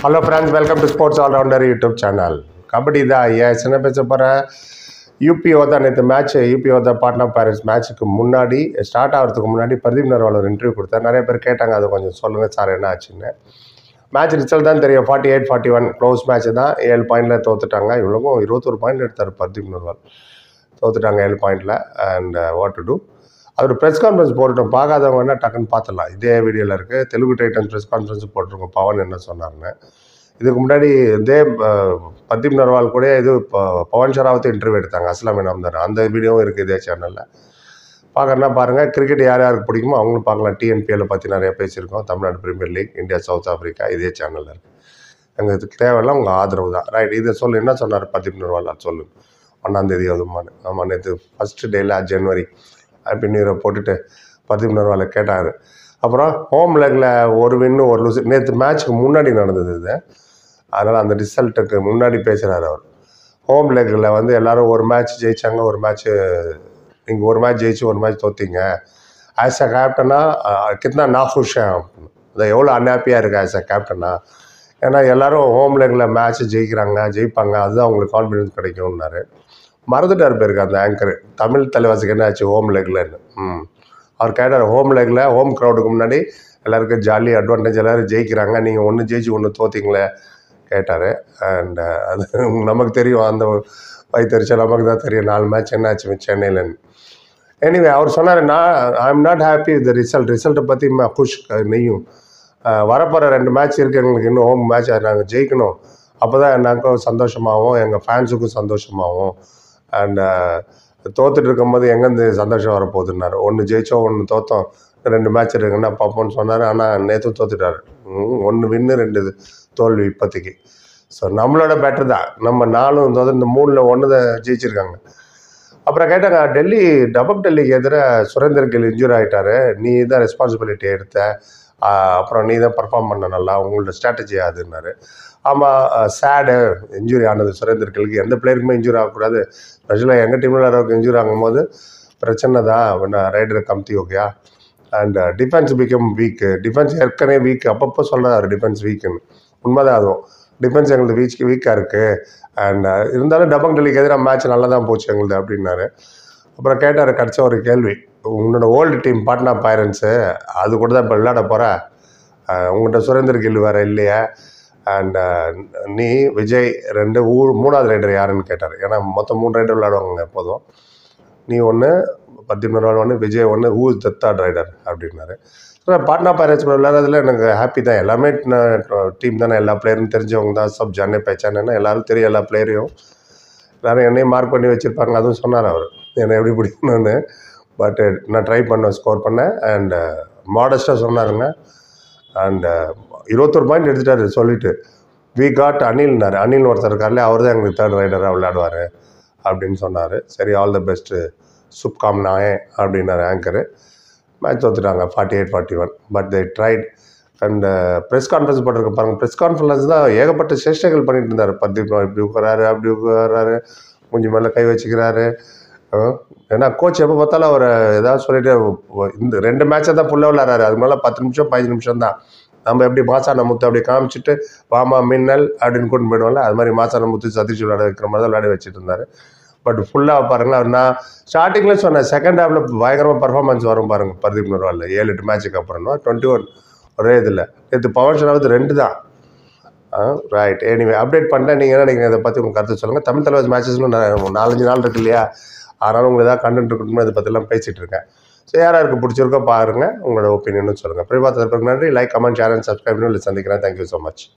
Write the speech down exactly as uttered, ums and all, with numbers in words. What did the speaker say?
Hello friends, welcome to Sports All Rounder YouTube channel. Kabaddi தான் ஏன் சின்ன பேச போகிற யூபி ஓதா நேற்று match UP Yoddha Patna parents மேட்ச்சுக்கு முன்னாடி ஸ்டார்ட் ஆகிறதுக்கு முன்னாடி பிரதீப் நர்வால் ஒரு இன்டர்வியூ கொடுத்தார். நிறைய பேர் கேட்டாங்க, அதை கொஞ்சம் சொல்லுங்கள் சார் என்ன ஆச்சுன்னு. மேட்ச் ரிசல்ட் தான் தெரியும். Forty eight forty one close match தான். ஏழு பாயிண்டில் தோத்துட்டாங்க. இவ்வளோக்கும் இருபத்தொரு பாயிண்ட் எடுத்தார் பிரதீப் நர்வால். தோத்துட்டாங்க ஏழு பாயிண்டில். And what to do. அவர் ப்ரெஸ் கான்ஃபரன்ஸ் போட்டுட்டோம். பார்க்காதவங்க என்ன டக்குன்னு பார்த்துடலாம். இதே வீடியோவில் இருக்குது. தெலுங்கு டைட்டன்ஸ் ப்ரெஸ் கான்ஃபரன்ஸ் போட்டிருக்கோம். பவன் என்ன சொன்னார்னு. இதுக்கு முன்னாடி இதே பிரதீப் நர்வால் கூட இது பவன் ஷராவத்தை இன்டர்வியூ எடுத்தாங்க. அஸ்லாம் இனாம்தார். அந்த வீடியோவும் இருக்குது இதே சேனலில். பார்க்குறனா பாருங்கள். கிரிக்கெட் யார் யாருக்கு பிடிக்குமோ அவங்களும் பார்க்கலாம். டிஎன்பிஎல்லை பற்றி நிறைய பேசியிருக்கோம். Tamil Nadu premier league, India South Africa, இதே சேனலில் இருக்குது. எங்களுக்கு தேவையில்லாம் உங்கள் ஆதரவு தான். ரைட். இதை சொல்லு. என்ன சொன்னார் பிரதீப் நர்வால்? அது சொல்லு. ஒன்றாந்தேதி அதுமானு ஆமாம், நேற்று ஃபஸ்ட்டு டேயில் ஜனவரி ஹாப்பி நியூ இயரை போட்டுட்டு பிரதீப் நர்வாலை கேட்டார். அப்புறம் ஹோம் லெக்கில் ஒரு வின்னு ஒரு லூஸ். நேற்று மேட்ச்சுக்கு முன்னாடி நடந்தது இது. அதனால் அந்த ரிசல்ட்டுக்கு முன்னாடி பேசுகிறார் அவர். ஹோம் லெக்கில் வந்து எல்லோரும் ஒரு மேட்ச் ஜெயித்தாங்க, ஒரு மேட்ச்சு நீங்கள் ஒரு மேட்ச் ஜெயிச்சு ஒரு மேட்ச் தோற்றிங்க. ஆஸ் அ கேப்டனாக கிட்னா நாஃபுஷன் அப்படின்னு அதை எவ்வளோ அன்ஹாப்பியாக இருக்குது ஆஸ் அ கேப்டனாக. ஏன்னா எல்லோரும் ஹோம் லெக்கில் மேட்ச்சு ஜெயிக்கிறாங்க, ஜெயிப்பாங்க, அதுதான் அவங்களுக்கு கான்ஃபிடன்ஸ் கிடைக்கும்னாரு. மறந்துட்டார் பேருக்கு அந்த ஆங்கர். தமிழ் தலைவாசிக்கு என்ன ஆச்சு ஹோம் லெக்லன்னு. ம் அவர் கேட்டார், ஹோம் லெக்கில் ஹோம் க்ரௌடுக்கு முன்னாடி எல்லாருக்கும் ஜாலி அட்வான்டேஜ், எல்லோரும் ஜெயிக்கிறாங்க, நீங்கள் ஒன்று ஜெயிச்சு ஒன்று தோற்றிங்களே கேட்டார். அண்ட் அது நமக்கு தெரியும், அந்த வைத்தறிச்சல் நமக்கு தான் தெரியும். நாலு மேட்ச் என்ன ஆச்சு சென்னையிலன்னு. எனிவே அவர் சொன்னார், நான் I am not happy with result. ரிசல்ட்டை பற்றி குஷ் நெய்யும். வரப்போகிற ரெண்டு மேட்ச் இருக்குது எங்களுக்கு, இன்னும் ஹோம் மேட்ச் அதை நாங்கள் ஜெயிக்கணும். அப்போ தான் எனக்கும் சந்தோஷமாகவும் எங்கள் ஃபேன்ஸுக்கும் சந்தோஷமாகவும். அண்ட் தோத்துட்டு இருக்கும்போது எங்கேருந்து சந்தோஷம் வரப்போகுதுன்னாரு. ஒன்று ஜெயித்தோம், ஒன்று தோற்றோம், ரெண்டு மேட்ச் இருக்குன்னா பார்ப்போம்னு சொன்னார். ஆனால் நேற்று தோத்துட்டார். ஒன்று வின்னு, ரெண்டு தோல்வி இப்போதைக்கு. ஸோ நம்மளோட பெட்டர் தான். நம்ம நாலும் தோற்று இந்த மூணில் ஒன்று தான் ஜெயிச்சிருக்காங்க. அப்புறம் கேட்டாங்க, டெல்லி டபக் டெல்லிக்கு எதிராக சுரேந்தர் கில் இன்ஜூரி ஆகிட்டார், நீ தான் ரெஸ்பான்சிபிலிட்டி எடுத்த, அப்புறம் நீ தான் பர்ஃபார்ம் பண்ண நல்லா, உங்களோட ஸ்ட்ராட்டஜி ஆகுதுன்னாரு. ஆமாம், சேடு இன்ஜுரி ஆனது சுரேந்தர் கில்க்கு. எந்த பிளேயருக்குமே இன்ஜூரி ஆகக்கூடாது. ஸ்பெஷலாக எங்கள் டீமில் அளவுக்கு இன்ஜூரி ஆகும்போது பிரச்சனை தான். ரைடர் கம்தி ஓகேயா. And defence become weak. Defence ஏற்கனவே வீக். அப்பப்போ சொல்கிறாரு டிஃபென்ஸ் வீக்குன்னு. உண்மைதான். அதுவும் டிஃபென்ஸ் எங்களுக்கு வீக் வீக்காக இருக்குது. அண்ட் இருந்தாலும் டபக் டெல்லிக்கு எதிராக மேட்ச் நல்லா தான் போச்சு எங்களுது அப்படின்னாரு. அப்புறம் கேட்டார் கடைசி ஒரு கேள்வி, உன்னோட ஓல்டு டீம் பாட்னா பைரன்ஸு அது கூட தான் இப்போ விளையாட போகிற, உங்கள்கிட்ட சுரேந்தர் கில் வேறு இல்லையா, அண்ட் நீ விஜய் ரெண்டு ஊர் மூணாவது ரைடர் யாருன்னு கேட்டார். ஏன்னா மொத்தம் மூணு ரைடர் விளையாடுவாங்க எப்போதும். நீ ஒன்று, பிரதீப் நர்வால் ஒன்று, விஜய் ஒன்று, who is the third raider அப்படின்னாரு. ஸோ பாட்னா பைரேட்ஸ் விளையாடுறதுல எனக்கு ஹாப்பி தான். எல்லாமே டீம் தானே, எல்லா பிளேயரும் தெரிஞ்சவங்க தான். சப் ஜானே பேச்சானேன்னா எல்லோரும் தெரியும். எல்லா பிளேயரையும் எல்லோரும் என்னையும் மார்க் பண்ணி வச்சுருப்பாங்க. அதுவும் சொன்னார் அவர், என்னை எப்படி பிடிக்கணும்னு. பட் நான் ட்ரை பண்ணேன், ஸ்கோர் பண்ணேன். அண்ட் மாடஸ்ட்டாக சொன்னாருங்க. அண்ட் இருபத்தொரு பாயிண்ட் எடுத்துட்டாரு. சொல்லிவிட்டு வி காட் அனில்னாரு. அனில் ஒருத்தர் இருக்கார்ல, அவர் தான் எங்களுக்கு தேர்ட் ரைடராக விளையாடுவார் அப்படின்னு சொன்னார். சரி, ஆல் த பெஸ்ட்டு சுப்காம் நாயே அப்படின்னாரு ஆங்கரு. மேட்ச் தோத்துட்டாங்க forty eight forty one. But they tried. And press conference போட்டிருக்க பாருங்கள். ப்ரெஸ் கான்ஃபரன்ஸ் தான் ஏகப்பட்ட சேஷ்டைகள் பண்ணிட்டு இருந்தார். பிரதீப் இப்படி உட்காராரு, அப்படி உட்காராரு, மூஞ்சி மேலே கை வச்சுக்கிறாரு. ஏன்னா கோச் எப்போ பார்த்தாலும் அவர் ஏதாவது சொல்லிட்டு, இந்த ரெண்டு மேட்சை தான் ஃபுல்லாக விளையாடுறாரு. அது மேலே பத்து நிமிஷம் பதினஞ்சு நிமிஷம் தான். நம்ம எப்படி மாசான முத்து அப்படி காமிச்சிட்டு வாமா மின்னல் அப்படின்னு கூட்டு போயிடுவோம்ல, அது மாதிரி மாசான முத்து சதீஷ் விளையாட வைக்கிற மாதிரி தான் விளையாட வச்சுட்டு இருந்தார். பட் ஃபுல்லாக பாருங்களேன், நான் ஸ்டார்டிங்கில் சொன்னேன் செகண்ட் ஹாஃபில் பயங்கரமாக பர்ஃபார்மன்ஸ் வரும் பாருங்கள் பிரதீப் நர்வால். ஏழு எட்டு மேட்சுக்கு அப்புறம்னா டுவெண்ட்டி ஒன் ஒரே இதில். நேற்று பவன் ஷராவத் ரெண்டு தான். ரைட். எனிவே அப்டேட் பண்ணிட்டேன். நீங்கள் என்ன நினைக்கிறீங்க, இதை பற்றி உங்கள் கருத்து சொல்லுங்கள். தமிழ் தலைவாஸ் மேட்சஸ்லும் நாலஞ்சு நாள் இருக்கு இல்லையா, அதனால் உங்களுக்கு ஏதாவது கண்டென்ட் இருக்கணுமோ இதை பற்றிலாம் பேசிகிட்டு இருக்கேன். ஸோ யார் யாருக்கு பிடிச்சிருக்கோ பாருங்கள், உங்களோட ஒப்பீனியனும் சொல்லுங்கள். பிரிவாக தரப்புக்கு நன்றி. Like, comment, share and subscribe பண்ணி சந்திக்கிறேன். Thank you so much.